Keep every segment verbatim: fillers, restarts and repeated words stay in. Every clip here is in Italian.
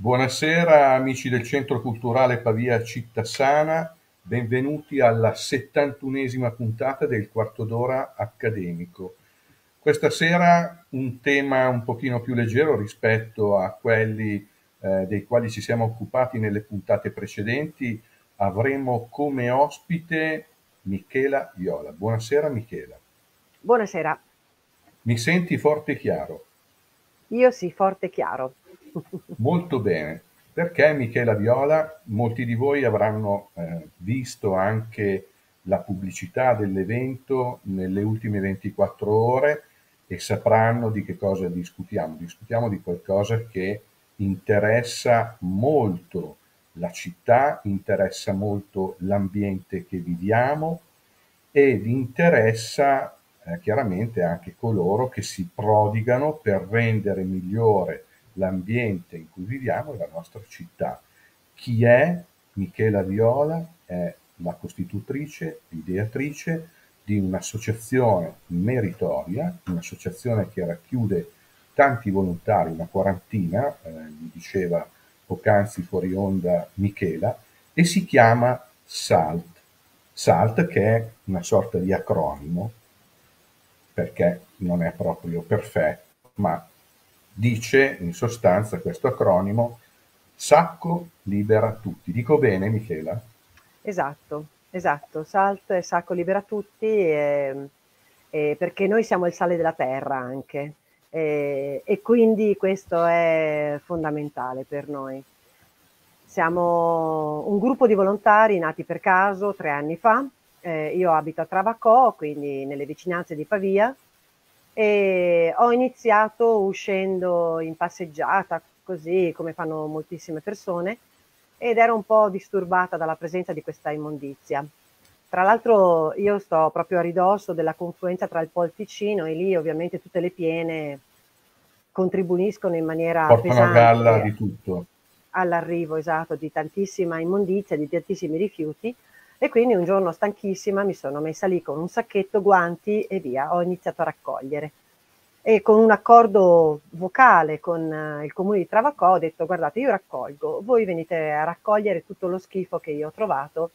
Buonasera amici del Centro Culturale Pavia Città Sana, benvenuti alla settantunesima puntata del Quarto d'Ora Accademico. Questa sera un tema un pochino più leggero rispetto a quelli eh, dei quali ci siamo occupati nelle puntate precedenti. Avremo come ospite Michela Viola. Buonasera Michela. Buonasera. Mi senti forte e chiaro? Io sì, forte e chiaro. Molto bene, perché Michela Viola, molti di voi avranno eh, visto anche la pubblicità dell'evento nelle ultime ventiquattro ore e sapranno di che cosa discutiamo. Discutiamo di qualcosa che interessa molto la città, interessa molto l'ambiente che viviamo ed interessa eh, chiaramente anche coloro che si prodigano per rendere migliore l'ambiente in cui viviamo e la nostra città. Chi è Michela Viola? È la costitutrice, l'ideatrice di un'associazione meritoria, un'associazione che racchiude tanti volontari, una quarantina, eh, mi diceva poc'anzi fuori onda Michela, e si chiama SALT. SALT che è una sorta di acronimo, perché non è proprio perfetto, ma dice in sostanza questo acronimo: Sacco libera tutti. Dico bene, Michela? Esatto, esatto. Salt e Sacco libera tutti, e, e perché noi siamo il sale della terra anche, e, e quindi questo è fondamentale per noi. Siamo un gruppo di volontari nati per caso tre anni fa. Eh, io abito a Travacò, quindi nelle vicinanze di Pavia, e ho iniziato uscendo in passeggiata, così come fanno moltissime persone, ed ero un po' disturbata dalla presenza di questa immondizia. Tra l'altro io sto proprio a ridosso della confluenza tra il Po e il Ticino, e lì ovviamente tutte le piene contribuiscono in maniera Portano a galla pesante di tutto. all'arrivo, esatto, di tantissima immondizia, di tantissimi rifiuti, e quindi un giorno stanchissima mi sono messa lì con un sacchetto, guanti e via, ho iniziato a raccogliere. E con un accordo vocale con eh, il comune di Travacò ho detto: guardate, io raccolgo, voi venite a raccogliere tutto lo schifo che io ho trovato,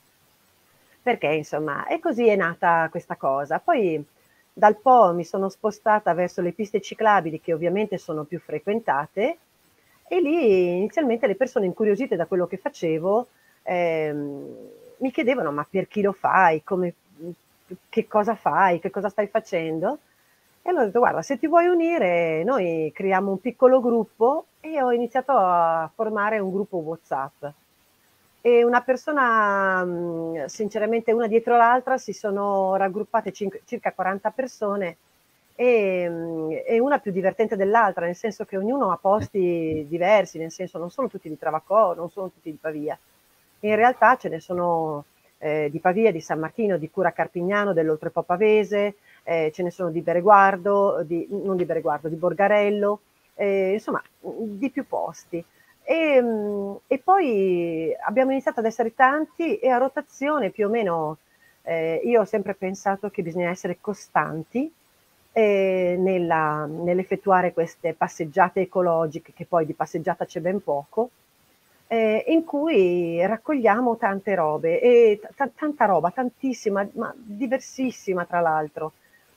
perché insomma, e così è nata questa cosa. Poi dal Po mi sono spostata verso le piste ciclabili, che ovviamente sono più frequentate, e lì inizialmente le persone, incuriosite da quello che facevo, ehm, mi chiedevano: ma per chi lo fai? Come, che cosa fai? Che cosa stai facendo? E allora ho detto: guarda, se ti vuoi unire, noi creiamo un piccolo gruppo, e ho iniziato a formare un gruppo WhatsApp. E una persona, mh, sinceramente, una dietro l'altra, si sono raggruppate cinque, circa quaranta persone, e, mh, e una più divertente dell'altra, nel senso che ognuno ha posti diversi, nel senso non sono tutti di Travacò, non sono tutti di Pavia. In realtà ce ne sono eh, di Pavia, di San Martino, di Cura Carpignano, dell'Oltrepo Pavese, eh, ce ne sono di Bereguardo, di, non di Bereguardo, di Borgarello, eh, insomma, di più posti. E, e poi abbiamo iniziato ad essere tanti, e a rotazione più o meno, eh, io ho sempre pensato che bisogna essere costanti eh, nella, nell'effettuare queste passeggiate ecologiche, che poi di passeggiata c'è ben poco, eh, in cui raccogliamo tante robe, e t- tanta roba, tantissima, ma diversissima tra l'altro.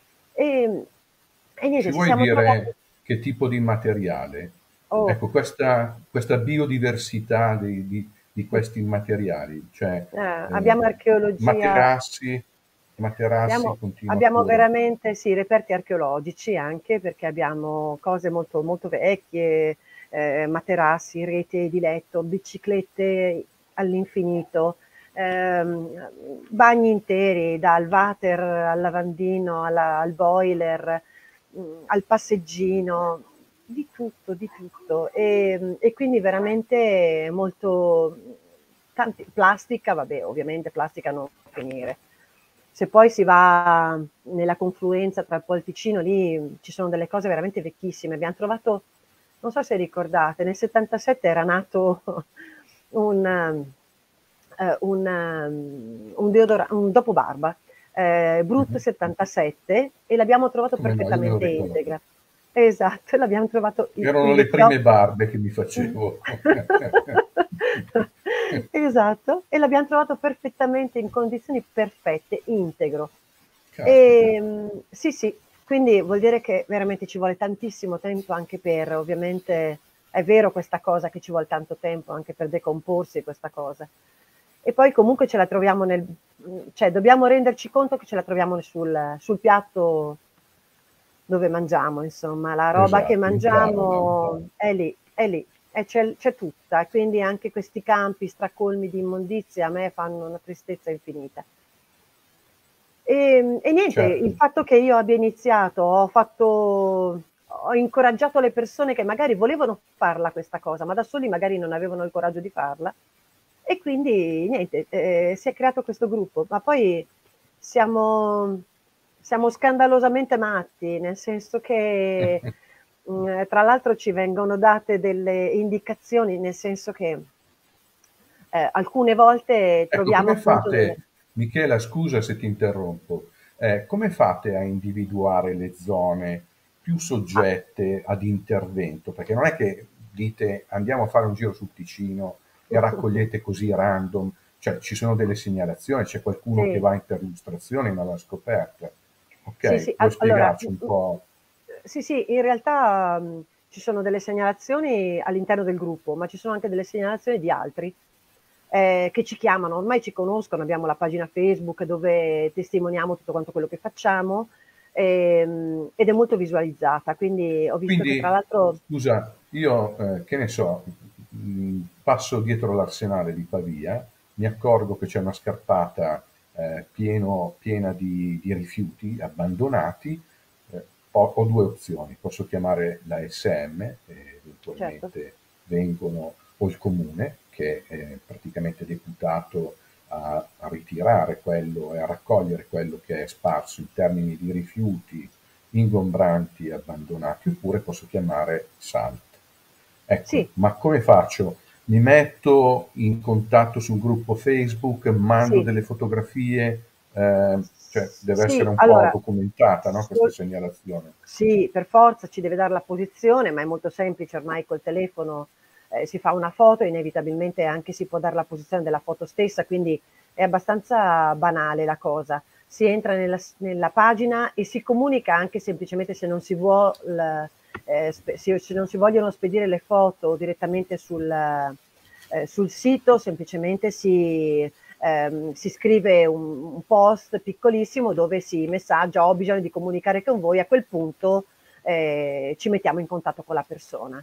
E, e Ci niente, ci vuoi siamo trovati. dire che tipo di materiale? Oh, Ecco, questa, questa biodiversità di, di- di questi materiali, cioè eh, eh, abbiamo archeologia. materassi, materassi Abbiamo, continua abbiamo cura. veramente, sì, reperti archeologici, anche perché abbiamo cose molto, molto vecchie, eh, materassi, rete di letto, biciclette all'infinito, ehm, bagni interi, dal water al lavandino, alla- al boiler, mh, al passeggino, di tutto, di tutto. E, e quindi veramente molto, tanti, plastica, vabbè, ovviamente plastica non può finire. Se poi si va nella confluenza tra il Po e il Ticino, lì ci sono delle cose veramente vecchissime. Abbiamo trovato, non so se ricordate, nel settantasette era nato un, eh, un, um, un, deodora- un dopobarba, eh, Brut Mhm. settantasette, e l'abbiamo trovato Come no, io me lo perfettamente ricordo. integra. esatto, l'abbiam trovato i Erano il le prime littop barbe che mi Mh. facevo. Esatto, e l'abbiam trovato perfettamente in condizioni perfette, integro. Caspita. Ehm, sì, sì, quindi vuol dire che veramente ci vuole tantissimo tempo anche per ovviamente è vero questa cosa che ci vuol tanto tempo anche per decomporsi questa cosa. E poi comunque ce la troviamo nel mhmm, cioè dobbiamo renderci conto che ce la troviamo sul sul piatto dove mangiamo, insomma. La roba che Esatto, in tavola. mangiamo è lì, è lì e c'è c'è tutta. E quindi anche questi campi stracolmi di immondizia a me fanno una tristezza infinita. Ehm, e niente, il Certo. fatto che io abbia iniziato, ho fatto ho incoraggiato le persone che magari volevano farla questa cosa, ma da soli magari non avevano il coraggio di farla. E quindi niente, ehm, si è creato questo gruppo, ma poi siamo siamo scandalosamente matti, nel senso che, mhmm, tra l'altro ci vengono date delle indicazioni, nel senso che, ehm, alcune volte Ecco, troviamo come appunto delle fate, Michela, scusa se ti interrompo, eh, come fate a individuare le zone più ah, soggette ad intervento? Perché non è che dite andiamo a fare un giro sul Ticino e raccogliete così random, cioè ci sono delle segnalazioni, c'è qualcuno che sì. va in perlustrazione ma l'ha scoperta. Sì, Ok, sì, puoi al allora, spiegarci mh, un mh, po'? sì, sì, in realtà, mhmm, ci sono delle segnalazioni all'interno del gruppo, ma ci sono anche delle segnalazioni di altri, ehm, che ci chiamano. Ormai ci conoscono, abbiamo la pagina Facebook dove testimoniamo tutto quanto quello che facciamo, ehm, ed è molto visualizzata. Quindi ho visto che tra Quindi, l'altro scusa, io eh, che ne so, mh, passo dietro l'Arsenale di Pavia, mi accorgo che c'è una scarpata eh, pieno- piena di, di rifiuti abbandonati, eh, ho, ho due opzioni, posso chiamare la S M, e certo, eventualmente vengono, o il comune, che è praticamente deputato a, a ritirare quello e a raccogliere quello che è sparso in termini di rifiuti ingombranti e abbandonati, oppure posso chiamare SALT. Ecco, sì, ma come faccio? Mi metto in contatto sul gruppo Facebook, mando sì. delle fotografie, eh, cioè deve essere Sì, un po' allora, documentata, no, questa sol segnalazione. sì, per forza ci deve dar la posizione, ma è molto semplice ormai col telefono, ehm, si fa una foto e inevitabilmente anche si può dar la posizione della foto stessa, quindi è abbastanza banale la cosa. Si entra nella s nella pagina e si comunica anche semplicemente se non si vuol ehm, sp se se non si vogliono spedire le foto direttamente sul ehm, sul sito, semplicemente si ehm, si scrive un un post piccolissimo dove si messaggia: "Ho bisogno di comunicare con voi", a quel punto, ehm, ci mettiamo in contatto con la persona.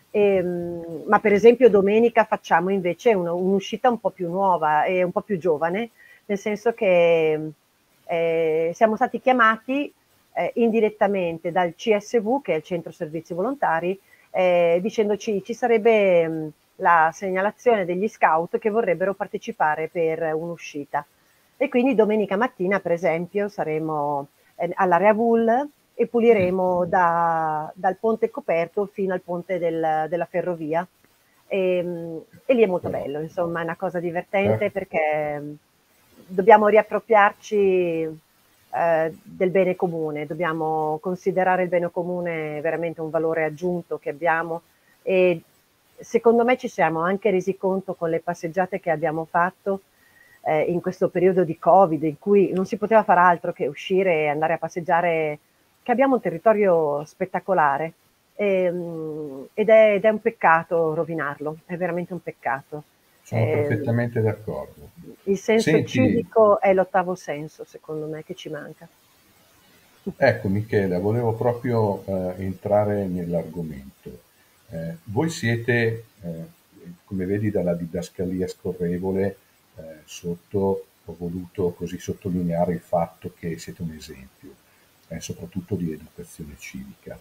Ehm, ma per esempio domenica facciamo invece un un'uscita un po' più nuova e un po' più giovane, nel senso che, ehm, siamo stati chiamati, ehm, indirettamente dal C S V, che è il Centro Servizi Volontari, ehm, dicendoci: "Ci sarebbe, mhmm, la segnalazione degli scout che vorrebbero partecipare per un'uscita". E quindi domenica mattina, per esempio, saremo ehm, all'area V U L e Mm, puliremo da dal ponte coperto fino al ponte del della ferrovia. Ehm, e lì è molto però, bello, insomma, è una cosa divertente certo. perché, mhmm, dobbiamo riappropriarci, ehm, del bene comune, dobbiamo considerare il bene comune veramente un valore aggiunto che abbiamo e secondo me ci siamo anche resi conto con le passeggiate che abbiamo fatto, ehm, in questo periodo di Covid in cui non si poteva far altro che uscire e andare a passeggiare, che abbiamo un territorio spettacolare, ehm, ed è ed è un peccato rovinarlo, è veramente un peccato. Sono Ehm, perfettamente d'accordo. il senso Senti, civico è l'ottavo senso, secondo me, che ci manca. ecco Michela, volevo proprio eh, entrare nell'argomento. Eh, voi siete, eh, come vedi dalla didascalia scorrevole, eh, sotto, ho voluto così sottolineare il fatto che siete un esempio, eh, soprattutto di educazione civica.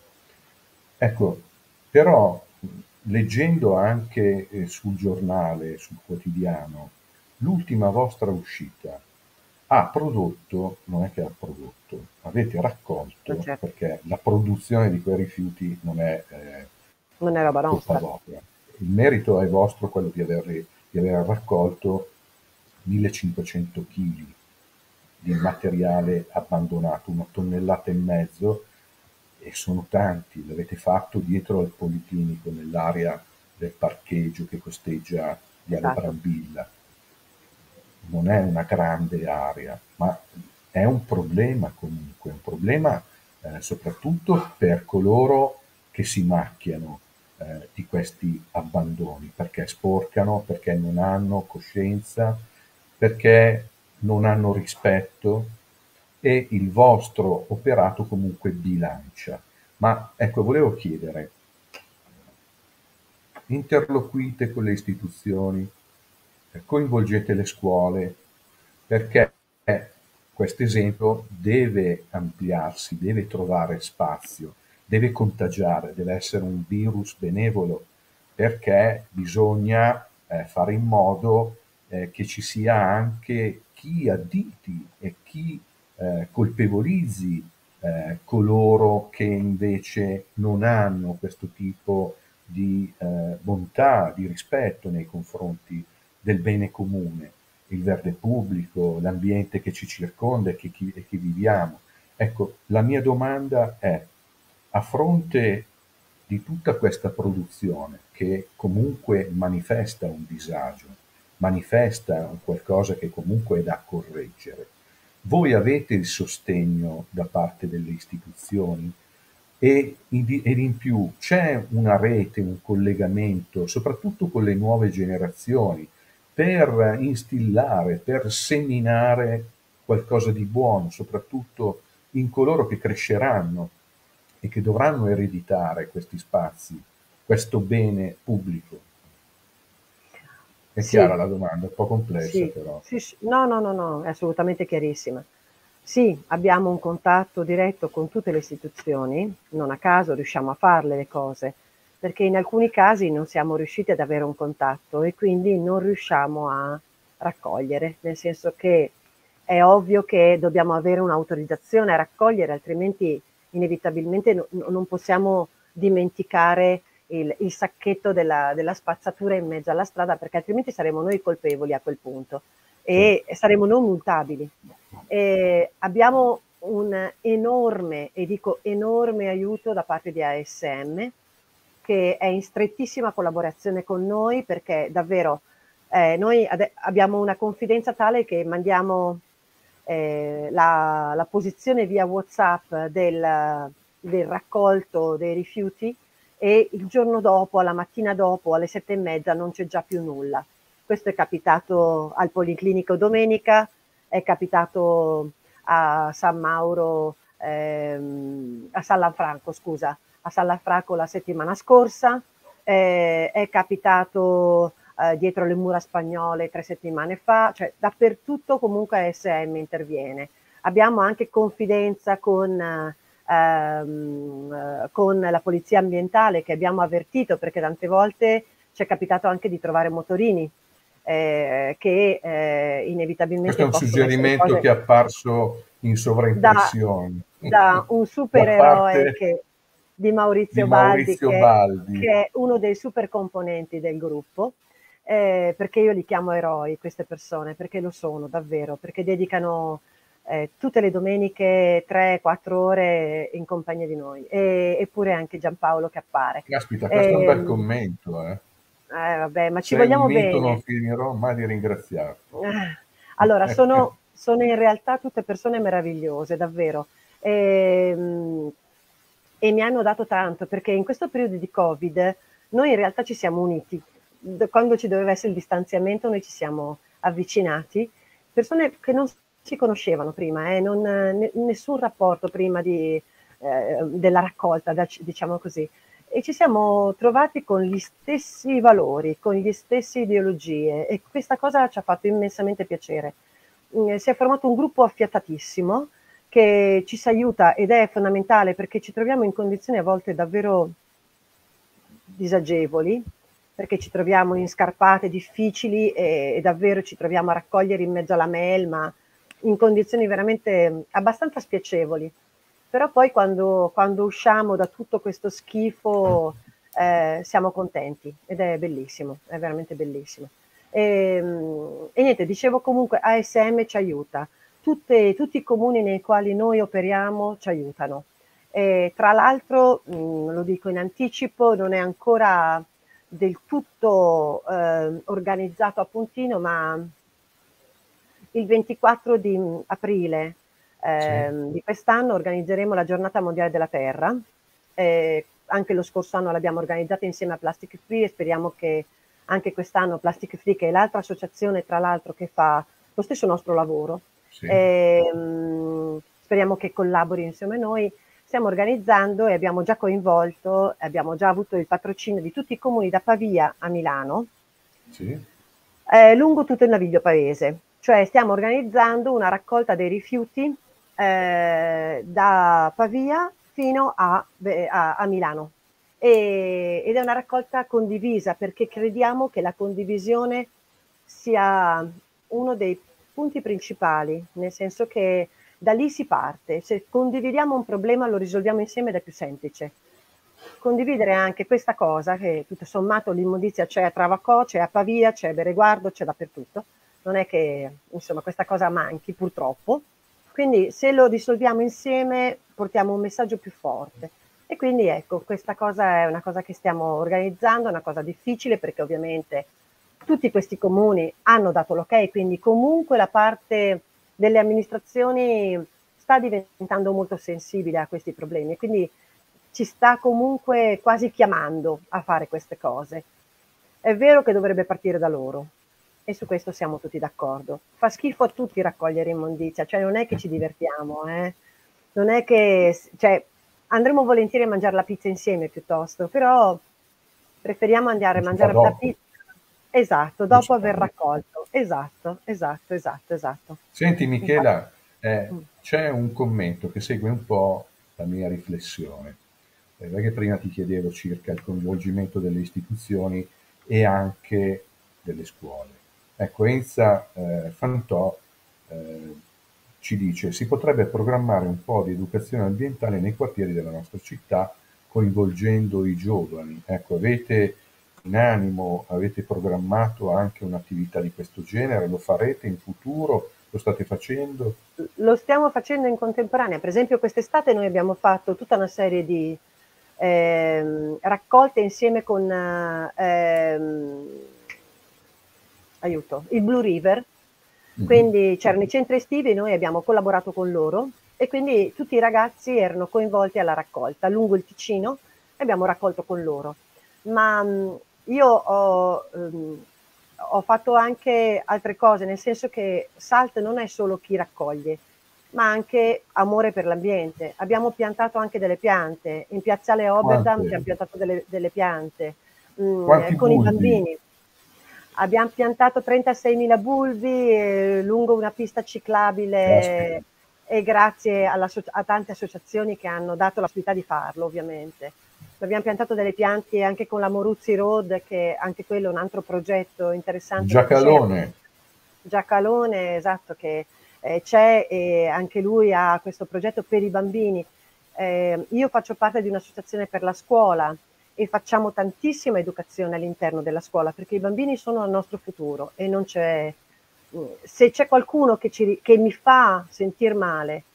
Ecco, però mh, leggendo anche eh, sul giornale, sul quotidiano, l'ultima vostra uscita ha prodotto, non è che ha prodotto, avete Ma raccolto, certo, perché la produzione di quei rifiuti non è eh, non è roba colpa nostra. vostra. Il merito è vostro, quello di, averli, di aver raccolto millecinquecento chili di materiale abbandonato, una tonnellata e mezzo, e sono tanti, l'avete fatto dietro al Policlinico, nell'area del parcheggio che costeggia Viale esatto. Brambilla. Non è una grande area, ma è un problema comunque, un problema eh, soprattutto per coloro che si macchiano eh, di questi abbandoni, perché sporcano, perché non hanno coscienza, perché non hanno rispetto, e il vostro operato comunque bilancia. Ma ecco, volevo chiedere, interloquite con le istituzioni, eh, coinvolgete le scuole, perché questo esempio deve ampliarsi, deve trovare spazio, deve contagiare, deve essere un virus benevolo, perché bisogna eh, fare in modo eh, che ci sia anche chi additi e chi eh, colpevolizzi eh, coloro che invece non hanno questo tipo di eh, bontà, di rispetto nei confronti del bene comune, il verde pubblico, l'ambiente che ci circonda e che, chi, e che viviamo. Ecco, la mia domanda è, a fronte di tutta questa produzione che comunque manifesta un disagio, manifesta un qualcosa che comunque è da correggere, voi avete il sostegno da parte delle istituzioni? E in, ed in più c'è una rete, un collegamento, soprattutto con le nuove generazioni, per instillare, per seminare qualcosa di buono, soprattutto in coloro che cresceranno e che dovranno ereditare questi spazi, questo bene pubblico. È chiara Sì, la domanda, un po' complessa sì, però. sì, sì. No, no, no, no, è assolutamente chiarissima. Sì, abbiamo un contatto diretto con tutte le istituzioni, non a caso riusciamo a farle le cose, perché in alcuni casi non siamo riusciti ad avere un contatto e quindi non riusciamo a raccogliere, nel senso che è ovvio che dobbiamo avere un'autorizzazione a raccogliere, altrimenti inevitabilmente no- no- non possiamo dimenticare il, il sacchetto della, della spazzatura in mezzo alla strada, perché altrimenti saremo noi colpevoli a quel punto Certo. e saremo non multabili. E abbiamo un enorme, e dico enorme aiuto da parte di A S M, che è in strettissima collaborazione con noi, perché davvero eh, noi ade- abbiamo una confidenza tale che mandiamo eh, la, la posizione via WhatsApp del, del raccolto dei rifiuti e il giorno dopo, alla mattina dopo, alle sette e mezza, non c'è già più nulla. Questo è capitato al Policlinico domenica, è capitato a San Mauro, ehm, a San Lanfranco, scusa, a San Lanfranco la settimana scorsa, eh, è capitato eh, dietro le mura spagnole tre settimane fa, cioè dappertutto comunque A S M interviene. Abbiamo anche confidenza con, ehm, eh, con la polizia ambientale, che abbiamo avvertito, perché tante volte ci è capitato anche di trovare motorini eh, che eh, Questo è inevitabilmente un possono essere suggerimento che cose è apparso in da, sovraimpressione da un da supereroe parte che, di di Maurizio Baldi, Maurizio che, Baldi. che è uno dei super componenti del gruppo, eh, perché io li chiamo eroi queste persone, perché lo sono davvero, perché dedicano eh, tutte le domeniche tre quattro ore in compagnia di noi, e, eppure anche Giampaolo che appare. Caspita, questo è un bel Ehm, commento, eh. eh, vabbè, ma ci Sei un vogliamo mito, non bene. finirò mai di ringraziarti. Eh, Allora, sono, sono in realtà tutte persone meravigliose, davvero. Ehm, E, mi hanno dato tanto, perché in questo periodo di Covid noi in realtà ci siamo uniti. D- Quando ci doveva essere il distanziamento, noi ci siamo avvicinati. Persone che non si conoscevano prima, eh, non, ne- nessun rapporto prima di, eh, della raccolta, da- diciamo così. E ci siamo trovati con gli stessi valori, con le stesse ideologie, e questa cosa ci ha fatto immensamente piacere. Mm, Si è formato un gruppo affiatatissimo che ci si aiuta, ed è fondamentale, perché ci troviamo in condizioni a volte davvero disagevoli, perché ci troviamo in scarpate difficili e, e davvero ci troviamo a raccogliere in mezzo alla melma, in condizioni veramente abbastanza spiacevoli. Però poi quando, quando usciamo da tutto questo schifo eh, siamo contenti, ed è bellissimo, è veramente bellissimo. E, e niente, dicevo, comunque A S M ci aiuta, Tutte, tutti i comuni nei quali noi operiamo ci aiutano. E tra l'altro, mh, lo dico in anticipo, non è ancora del tutto eh, organizzato a puntino, ma il ventiquattro di aprile Sì. eh, di quest'anno organizzeremo la Giornata Mondiale della Terra. Eh, anche lo scorso anno l'abbiamo organizzata insieme a Plastic Free e speriamo che anche quest'anno Plastic Free, che è l'altra associazione tra l'altro che fa lo stesso nostro lavoro, Sì. eh, speriamo che collabori insieme a noi. Stiamo organizzando e abbiamo già coinvolto, abbiamo già avuto il patrocinio di tutti i comuni da Pavia a Milano, Sì. eh, lungo tutto il Naviglio Paese. Cioè stiamo organizzando una raccolta dei rifiuti eh, da Pavia fino a, a, a Milano. E, ed è una raccolta condivisa perché crediamo che la condivisione sia uno dei punti principali, nel senso che da lì si parte. Se condividiamo un problema lo risolviamo insieme ed è più semplice. Condividere anche questa cosa, che tutto sommato l'immondizia c'è a Travacò, c'è a Pavia, c'è a Bereguardo, c'è dappertutto. Non è che insomma questa cosa manchi purtroppo. Quindi se lo risolviamo insieme portiamo un messaggio più forte. E quindi ecco, questa cosa è una cosa che stiamo organizzando, è una cosa difficile perché ovviamente tutti questi comuni hanno dato l'ok, quindi comunque la parte delle amministrazioni sta diventando molto sensibile a questi problemi, quindi ci sta comunque quasi chiamando a fare queste cose. È vero che dovrebbe partire da loro e su questo siamo tutti d'accordo. Fa schifo a tutti raccogliere immondizia, cioè non è che ci divertiamo, eh? Non è che, cioè, andremo volentieri a mangiare la pizza insieme piuttosto, però preferiamo andare a Lo si fa mangiare la dopo. pizza, esatto, Lo dopo si fa aver dopo. raccolto, esatto, esatto, esatto, esatto. Senti Infatti, Michela, eh, mm, c'è un commento che segue un po' la mia riflessione, eh, perché prima ti chiedevo circa il coinvolgimento delle istituzioni e anche delle scuole. Ecco, Enza eh, Fantò eh, ci dice si potrebbe programmare un po' di educazione ambientale nei quartieri della nostra città coinvolgendo i giovani. Ecco, avete in animo, avete programmato anche un'attività di questo genere? Lo farete in futuro? Lo state facendo? lo stiamo facendo in contemporanea. Per esempio quest'estate noi abbiamo fatto tutta una serie di ehm, raccolte insieme con ehm, aiuto, il Blue River, Mhm. quindi c'erano i centri estivi, noi abbiamo collaborato con loro e quindi tutti i ragazzi erano coinvolti alla raccolta lungo il Ticino e abbiamo raccolto con loro. Ma mh, io ho, ehm, ho fatto anche altre cose, nel senso che SALT non è solo chi raccoglie, ma anche amore per l'ambiente. Abbiamo piantato anche delle piante, in piazzale Oberdam Quante? abbiamo piantato delle, delle piante mh, Quanti con i bulbi? bambini. Abbiamo piantato trentaseimila bulbi eh, lungo una pista Caspita. ciclabile e grazie alla, a tante associazioni che hanno dato la possibilità di farlo, ovviamente. Abbiamo piantato delle piante anche con la Moruzzi Road, che anche quello è un altro progetto interessante che c'è. Giacalone. Giacalone, esatto, che eh, c'è e anche lui ha questo progetto per i bambini. Eh, io faccio parte di un'associazione per la scuola e facciamo tantissima educazione all'interno della scuola perché i bambini sono il nostro futuro e non c'è, se c'è qualcuno che, ci, che mi fa sentire male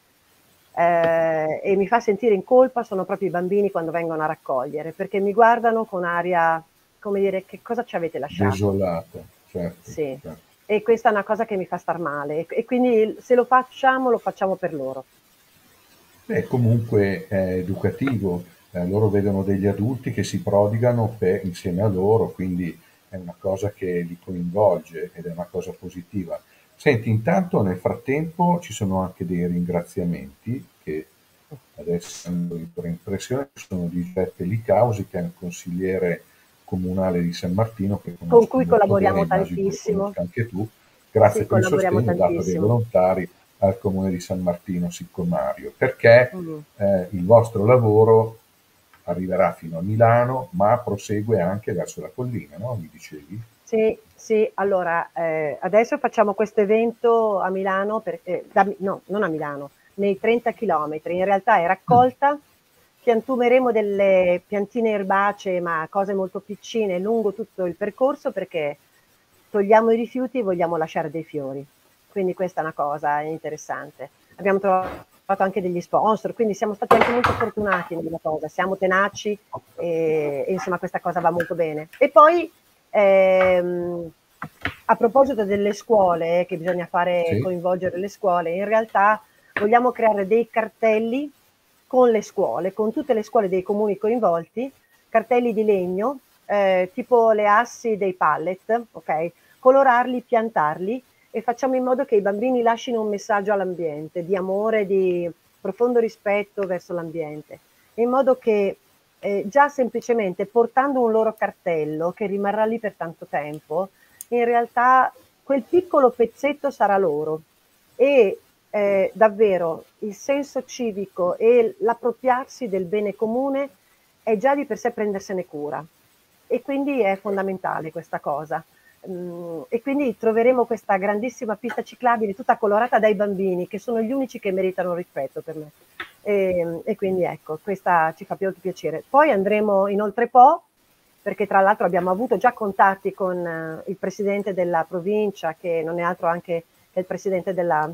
eh, e mi fa sentire in colpa sono proprio i bambini quando vengono a raccogliere perché mi guardano con aria, come dire, che cosa ci avete lasciato? Desolata, certo, Sì, certo. e questa è una cosa che mi fa star male e quindi se lo facciamo lo facciamo per loro. Beh, comunque è educativo, eh, loro vedono degli adulti che si prodigano per- insieme a loro, quindi è una cosa che li coinvolge ed è una cosa positiva. Senti, intanto nel frattempo ci sono anche dei ringraziamenti che adesso hanno impressione, sono di Giuseppe Licausi, che è un consigliere comunale di San Martino, che Con conosco cui molto bene, collaboriamo immagino lo tantissimo. conosca anche tu, Sì, grazie per il collaboriamo sostegno dato dai tantissimo. volontari al comune di San Martino Siccomario, perché Mm. eh, il vostro lavoro arriverà fino a Milano, ma prosegue anche verso la collina, no? Mi dicevi? Sì, sì, allora eh, adesso facciamo questo evento a Milano, per, eh, da, no, non a Milano, nei trenta chilometri, in realtà è Mm. raccolta, piantumeremo delle piantine erbacee, ma cose molto piccine lungo tutto il percorso perché togliamo i rifiuti e vogliamo lasciare dei fiori, quindi questa è una cosa interessante. Abbiamo trovato fatto anche degli sponsor, quindi siamo stati anche molto fortunati nella cosa, siamo tenaci e, e insomma questa cosa va molto bene. E poi ehm, a proposito delle scuole, che bisogna fare Sì. coinvolgere le scuole, in realtà vogliamo creare dei cartelli con le scuole, con tutte le scuole dei comuni coinvolti, cartelli di legno, eh, tipo le assi dei pallet, ok? Colorarli, piantarli e facciamo in modo che i bambini lasciino un messaggio all'ambiente di amore, di profondo rispetto verso l'ambiente, in modo che eh, già semplicemente portando un loro cartello che rimarrà lì per tanto tempo, in realtà quel piccolo pezzetto sarà loro e eh, davvero il senso civico e l'appropriarsi del bene comune è già di per sé prendersene cura e quindi è fondamentale questa cosa. Mm, e quindi troveremo questa grandissima pista ciclabile tutta colorata dai bambini, che sono gli unici che meritano rispetto per me. E, e quindi ecco, questa ci fa molto piacere. Poi andremo in Oltrepo, perché tra l'altro abbiamo avuto già contatti con uh, il presidente della provincia, che non è altro anche che il presidente della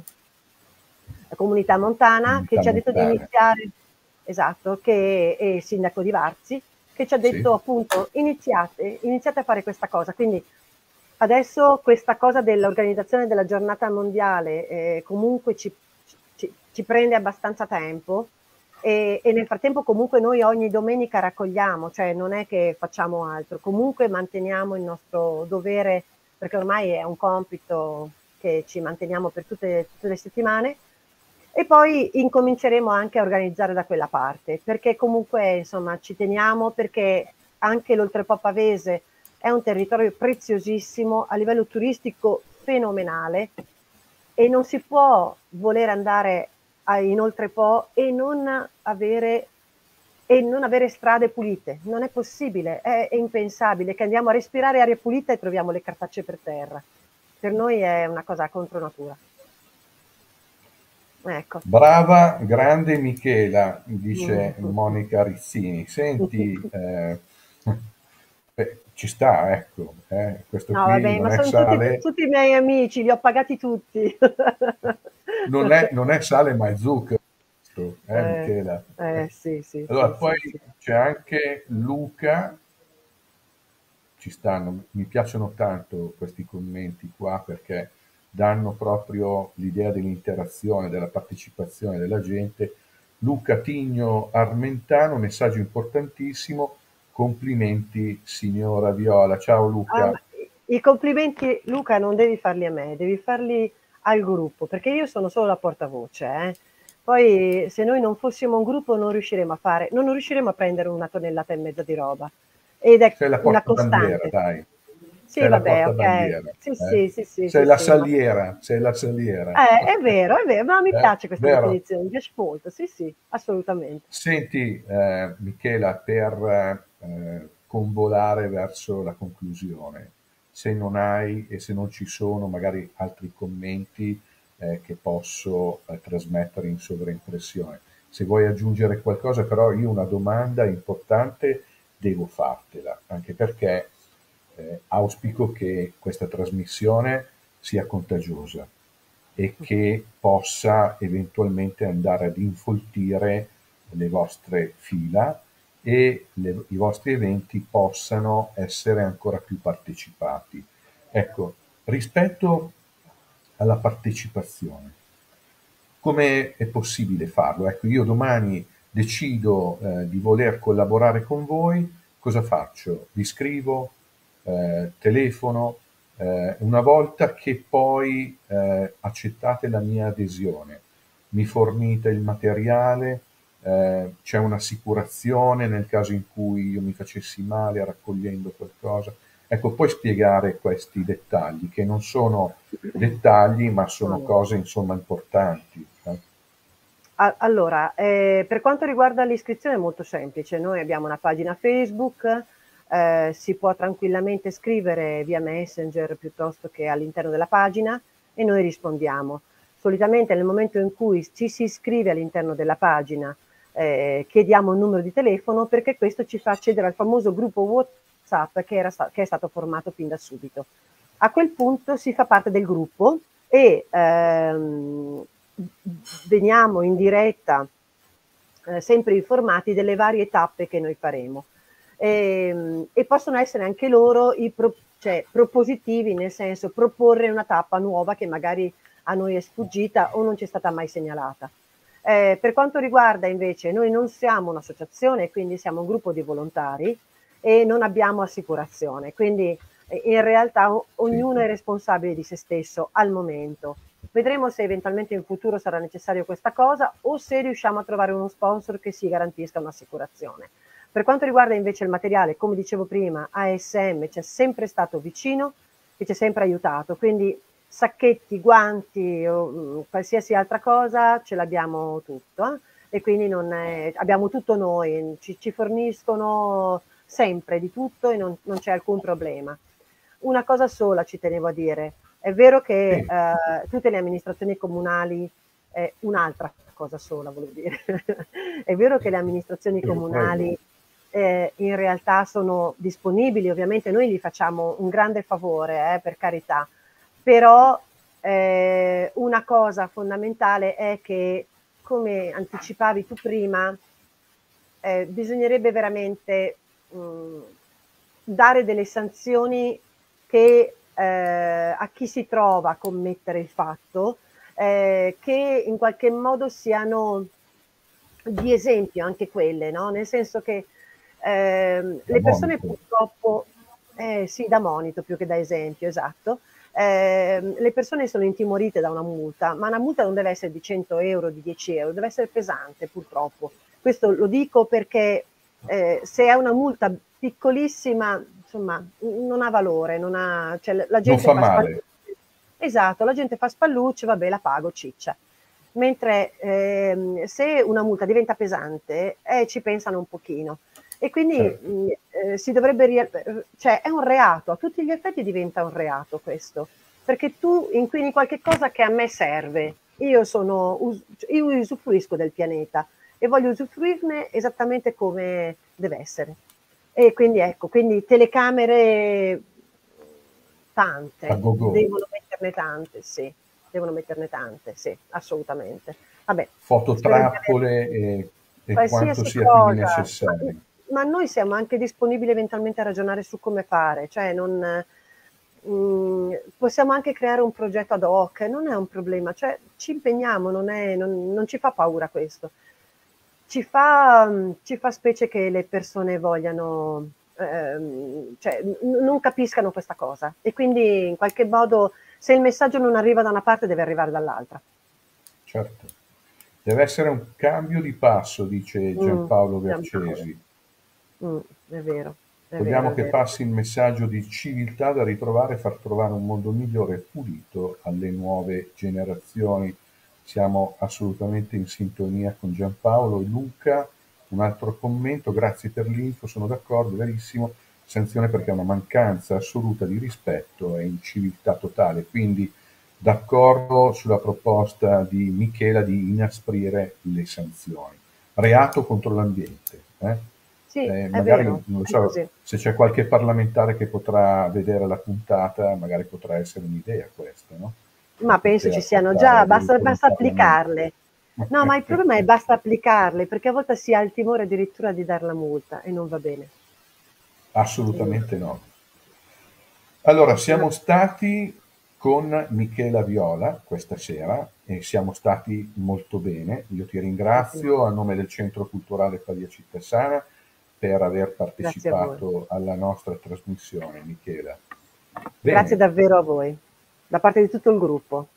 comunità montana, che Comunità ci ha detto di montana. iniziare, esatto, che è il sindaco di Varzi, che ci ha detto Sì. appunto iniziate, iniziate a fare questa cosa. Quindi adesso questa cosa dell'organizzazione della giornata mondiale eh, comunque ci, ci, ci prende abbastanza tempo e, e nel frattempo comunque noi ogni domenica raccogliamo, cioè non è che facciamo altro, comunque manteniamo il nostro dovere, perché ormai è un compito che ci manteniamo per tutte, tutte le settimane. E poi incominceremo anche a organizzare da quella parte, perché comunque insomma ci teniamo, perché anche l'Oltrepo Pavese è un territorio preziosissimo, a livello turistico fenomenale e non si può voler andare a, in Oltrepo e non avere e non avere strade pulite, non è possibile, è, è impensabile che andiamo a respirare aria pulita e troviamo le cartacce per terra. Per noi è una cosa contro natura. Ecco. Brava, grande Michela, dice Monica Rizzini. Senti, eh, beh, ci sta, ecco, eh, questo No, qui vabbè, ma non è sono tutti, sale, tutti i miei amici, li ho pagati tutti. non è, non è sale ma è zucchero, eh, Eh, Michela. eh, sì, sì, Allora, sì, poi sì, sì. c'è anche Luca, ci stanno, mi piacciono tanto questi commenti qua perché danno proprio l'idea dell'interazione, della partecipazione della gente. Luca Tigno Armentano, messaggio importantissimo, complimenti signora Viola. Ciao Ah, Luca. ma i complimenti, Luca, non devi farli a me, devi farli al gruppo, perché io sono solo la portavoce. Eh. Poi se noi non fossimo un gruppo non riusciremo a fare, non riusciremo a prendere una tonnellata e mezza di roba. Ed è Sei la una portabandiera, costante. dai. Sì, Sei la vabbè, ok. portabandiera. Sì, Eh? sì, sì, sì, Sei sì, la sì, ma saliera, sei la saliera. eh, è vero, è vero, ma mi Eh? piace questa Vero? definizione, mi piace molto, sì, sì, assolutamente. Senti, eh, Michela, per eh, convolare verso la conclusione, se non hai e se non ci sono magari altri commenti eh, che posso eh, trasmettere in sovraimpressione. Se vuoi aggiungere qualcosa, però io una domanda importante devo fartela, anche perché eh, auspico che questa trasmissione sia contagiosa e che possa eventualmente andare ad infoltire le vostre fila e le- i vostri eventi possano essere ancora più partecipati. Ecco, rispetto alla partecipazione, come è possibile farlo? Ecco, io domani decido eh, di voler collaborare con voi, cosa faccio? Vi scrivo, eh, telefono, eh, una volta che poi eh, accettate la mia adesione, mi fornite il materiale, eh, c'è un'assicurazione nel caso in cui io mi facessi male raccogliendo qualcosa. Ecco, puoi spiegare questi dettagli, che non sono dettagli, ma No, sono no. cose insomma importanti. eh. A- Allora, eh, per quanto riguarda l'iscrizione è molto semplice, noi abbiamo una pagina Facebook, eh, si può tranquillamente scrivere via Messenger piuttosto che all'interno della pagina e noi rispondiamo. Solitamente nel momento in cui ci si iscrive all'interno della pagina, eh, chiediamo il numero di telefono perché questo ci fa accedere al famoso gruppo WhatsApp che, era sta- che è stato formato fin da subito. A quel punto si fa parte del gruppo e ehm, veniamo in diretta eh, sempre informati delle varie tappe che noi faremo. E, e possono essere anche loro i pro, cioè, propositivi, nel senso proporre una tappa nuova che magari a noi è sfuggita o non ci è stata mai segnalata. Eh, per quanto riguarda invece, noi non siamo un'associazione, quindi siamo un gruppo di volontari e non abbiamo assicurazione, quindi eh, in realtà o, ognuno è responsabile di se stesso al momento. Vedremo se eventualmente in futuro sarà necessario questa cosa o se riusciamo a trovare uno sponsor che si garantisca un'assicurazione. Per quanto riguarda invece il materiale, come dicevo prima, A S M ci è sempre stato vicino e ci ha sempre aiutato, quindi sacchetti, guanti o mh, qualsiasi altra cosa ce l'abbiamo tutto eh? E quindi non è, abbiamo tutto noi, ci, ci forniscono sempre di tutto e non, non c'è alcun problema. Una cosa sola ci tenevo a dire, è vero che Sì. eh, tutte le amministrazioni comunali, eh, un'altra cosa sola volevo dire, è vero che le amministrazioni Prego, comunali prego. eh, in realtà sono disponibili, ovviamente noi gli facciamo un grande favore, eh, per carità, però eh, una cosa fondamentale è che, come anticipavi tu prima, eh, bisognerebbe veramente mh, dare delle sanzioni che eh, a chi si trova a commettere il fatto, eh, che in qualche modo siano di esempio anche quelle, no? Nel senso che ehm, Da le persone monito. purtroppo, eh, sì, da monito più che da esempio, esatto, eh, le persone sono intimorite da una multa, ma una multa non deve essere di cento euro, di dieci euro, deve essere pesante purtroppo. Questo lo dico perché eh, se è una multa piccolissima, insomma, non ha valore, non ha, cioè, la Non gente fa fa spallucce. male. Esatto, la gente fa spallucce, vabbè, la pago, ciccia. Mentre ehm, se una multa diventa pesante, eh, ci pensano un pochino. E quindi Certo. mh, eh, si dovrebbe, ri- cioè è un reato, a tutti gli effetti diventa un reato questo, perché tu inquini qualche cosa che a me serve, io, sono, us- io usufruisco del pianeta e voglio usufruirne esattamente come deve essere. E quindi ecco, quindi telecamere A tante, go-go. devono metterne tante, sì, devono metterne tante, sì, assolutamente. Vabbè, spero di aver Fototrappole e, e quanto qualsiasi sia quindi cosa, ma, necessario. ma noi siamo anche disponibili eventualmente a ragionare su come fare, cioè non, mh, possiamo anche creare un progetto ad hoc, non è un problema, cioè ci impegniamo, non, è, non, non ci fa paura questo. Ci fa, ci fa specie che le persone vogliano, ehm, cioè, n- non capiscano questa cosa e quindi in qualche modo se il messaggio non arriva da una parte deve arrivare dall'altra. Certo. Deve essere un cambio di passo, dice Mm, Giampaolo Giampaolo. Vercesi. Mm, è vero, è vero, Vogliamo è che vero. passi il messaggio di civiltà da ritrovare e far trovare un mondo migliore e pulito alle nuove generazioni. Siamo assolutamente in sintonia con Giampaolo e Luca. Un altro commento, grazie per l'info, sono d'accordo, verissimo. Sanzione perché è una mancanza assoluta di rispetto e inciviltà totale. Quindi d'accordo sulla proposta di Michela di inasprire le sanzioni. Reato contro l'ambiente. Eh? Sì, Eh, è magari, vero, non lo è so, così. se c'è qualche parlamentare che potrà vedere la puntata, magari potrà essere un'idea questa, no? Da Ma penso ci poter siano già, portare basta, dentro il basta Parlamento. applicarle. No, ma il problema è basta applicarle, perché a volte si ha il timore addirittura di dar la multa e non va bene. E non va Assolutamente bene. no. Allora, Ma- siamo stati con Michela Viola questa sera e siamo stati molto bene. Io ti Ottimo, ringrazio a nome del Centro Culturale Pavia Città per aver grazie a voi. partecipato alla nostra trasmissione, Michela. Grazie Bene, davvero a voi, da parte di tutto il gruppo.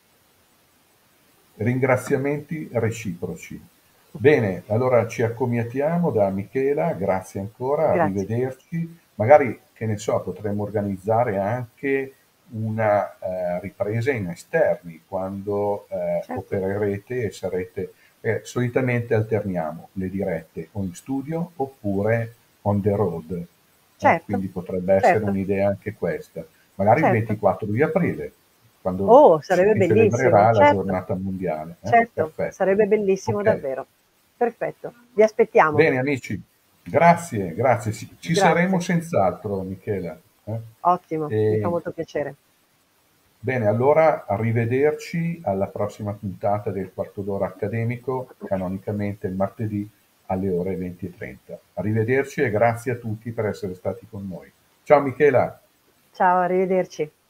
ringraziamenti reciproci. Bene, allora ci accomiatiamo da Michela, grazie ancora, Grazie. arrivederci. Magari, che ne so, potremmo organizzare anche una eh, ripresa in esterni quando eh, Certo, opererete e sarete... eh, solitamente alterniamo le dirette o in studio oppure on the road. Eh, certo, quindi potrebbe essere certo, un'idea anche questa. Magari il certo. ventiquattro di aprile, quando Oh, sarebbe si bellissimo, celebrerà la certo, giornata mondiale. Eh? certo, Perfetto. sarebbe bellissimo Ok. davvero. Perfetto, vi aspettiamo. Bene amici, grazie, grazie. Ci, ci saremo Grazie, senz'altro, Michela. eh? ottimo, mi fa E molto piacere. Bene, allora arrivederci alla prossima puntata del Quarto d'Ora accademico, canonicamente il martedì alle ore venti e trenta. Arrivederci e grazie a tutti per essere stati con noi. Ciao Michela! Ciao, arrivederci.